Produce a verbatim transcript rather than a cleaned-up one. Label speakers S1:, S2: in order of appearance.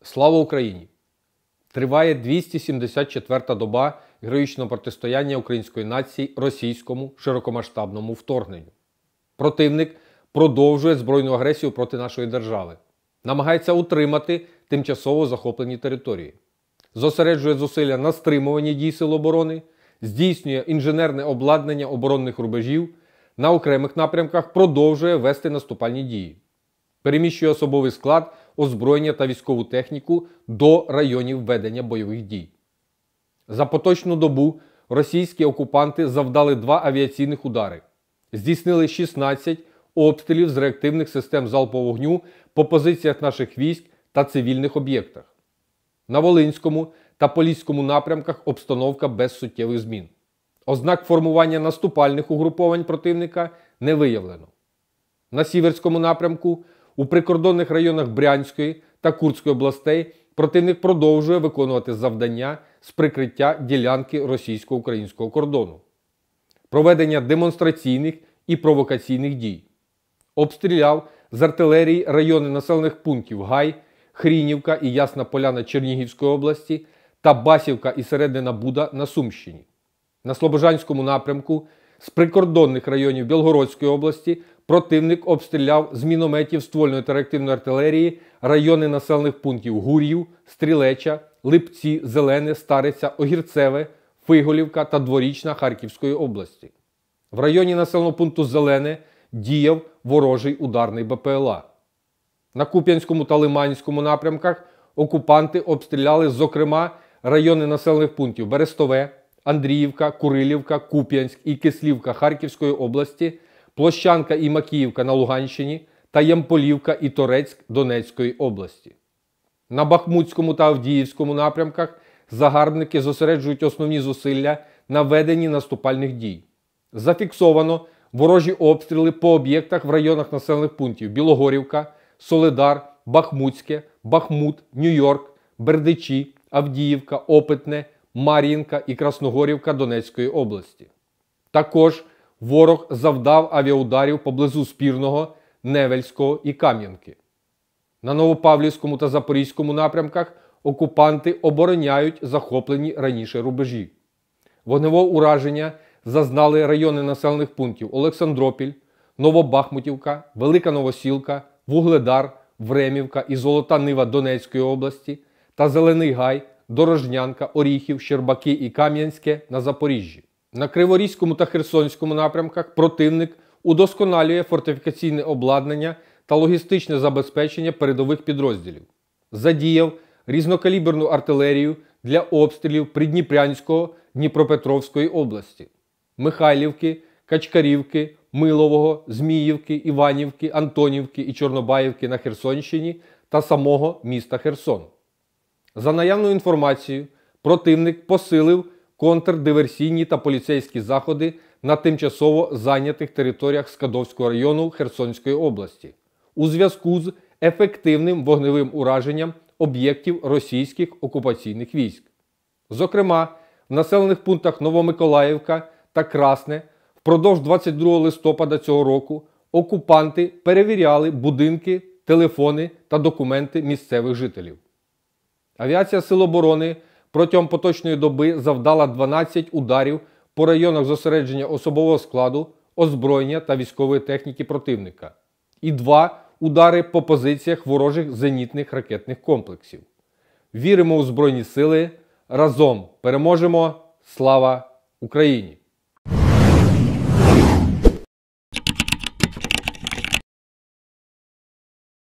S1: Слава Україні! Триває двісті сімдесят четверта доба героїчного протистояння української нації російському широкомасштабному вторгненню. Противник продовжує збройну агресію проти нашої держави, намагається утримати тимчасово захоплені території, зосереджує зусилля на стримуванні дій Сил оборони, здійснює інженерне обладнання оборонних рубежів, на окремих напрямках продовжує вести наступальні дії, переміщує особовий склад, озброєння та військову техніку до районів ведення бойових дій. За поточну добу російські окупанти завдали два авіаційних удари, здійснили шістнадцять обстрілів з реактивних систем залпового вогню по позиціях наших військ та цивільних об'єктах. На Волинському та Поліському напрямках обстановка без суттєвих змін. Ознак формування наступальних угруповань противника не виявлено. На Сіверському напрямку у прикордонних районах Брянської та Курської областей противник продовжує виконувати завдання з прикриття ділянки російсько-українського кордону, проведення демонстраційних і провокаційних дій. Обстріляв з артилерії райони населених пунктів Гай, Хрінівка і Ясна Поляна Чернігівської області та Басівка і Середина Буда на Сумщині. На Слобожанському напрямку з прикордонних районів Білгородської області противник обстріляв з мінометів ствольної та реактивної артилерії райони населених пунктів Гур'їв, Стрілеча, Липці, Зелене, Стариця, Огірцеве, Фиголівка та Дворічна Харківської області. В районі населеного пункту Зелене діяв ворожий ударний БПЛА. На Куп'янському та Лиманському напрямках окупанти обстріляли, зокрема, райони населених пунктів Берестове, Андріївка, Курилівка, Куп'янськ і Кислівка Харківської області, Площанка і Макіївка на Луганщині та Ямполівка і Торецьк Донецької області. На Бахмутському та Авдіївському напрямках загарбники зосереджують основні зусилля на веденні наступальних дій. Зафіксовано ворожі обстріли по об'єктах в районах населених пунктів Білогорівка, Солидар, Бахмутське, Бахмут, Нью-Йорк, Бердичі, Авдіївка, Опитне, Мар'їнка і Красногорівка Донецької області. Також ворог завдав авіаударів поблизу Спірного, Невельського і Кам'янки. На Новопавлівському та Запорізькому напрямках окупанти обороняють захоплені раніше рубежі. Вогневого ураження зазнали райони населених пунктів Олександропіль, Новобахмутівка, Велика Новосілка, Вугледар, Времівка і Золота Нива Донецької області та Зелений Гай, Дорожнянка, Оріхів, Щербаки і Кам'янське на Запоріжжі. На Криворізькому та Херсонському напрямках противник удосконалює фортифікаційне обладнання та логістичне забезпечення передових підрозділів. Задіяв різнокаліберну артилерію для обстрілів Придніпрянського, Дніпропетровської області, Михайлівки, Качкарівки, Милового, Зміївки, Іванівки, Антонівки і Чорнобаївки на Херсонщині та самого міста Херсон. За наявною інформацією, противник посилив контрдиверсійні та поліцейські заходи на тимчасово зайнятих територіях Скадовського району Херсонської області у зв'язку з ефективним вогневим ураженням об'єктів російських окупаційних військ. Зокрема, в населених пунктах Новомиколаївка та Красне впродовж двадцять другого листопада цього року окупанти перевіряли будинки, телефони та документи місцевих жителів. Авіація Сил оборони протягом поточної доби завдала дванадцять ударів по районах зосередження особового складу, озброєння та військової техніки противника і два удари по позиціях ворожих зенітних ракетних комплексів. Віримо у Збройні Сили, разом переможемо! Слава Україні!